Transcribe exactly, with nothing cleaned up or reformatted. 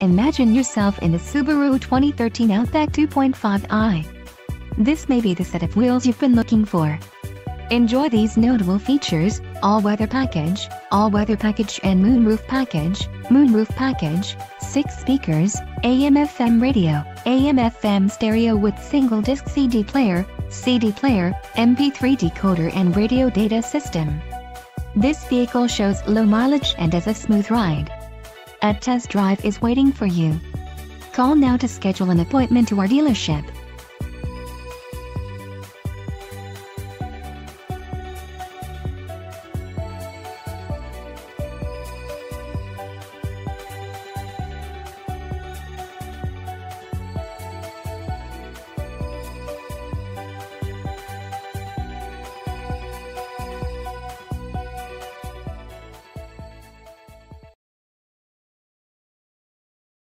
Imagine yourself in the Subaru twenty thirteen Outback two point five i. This may be the set of wheels you've been looking for. Enjoy these notable features: all-weather package, all-weather package and moonroof package, moonroof package, six speakers, A M F M radio, A M F M stereo with single-disc C D player, C D player, M P three decoder and radio data system. This vehicle shows low mileage and is a smooth ride. A test drive is waiting for you. Call now to schedule an appointment to our dealership.